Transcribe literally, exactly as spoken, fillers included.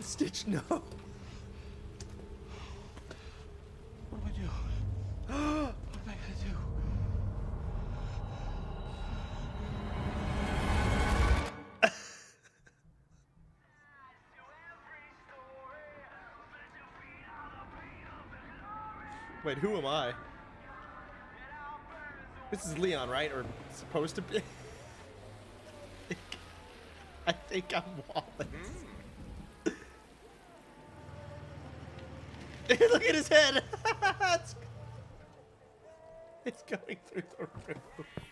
Stitch, no. What do I do? What am I gonna do? Wait, who am I? This is Leon, right? Or supposed to be? I think I'm Wallace. Look at his head! it's, it's going through the roof.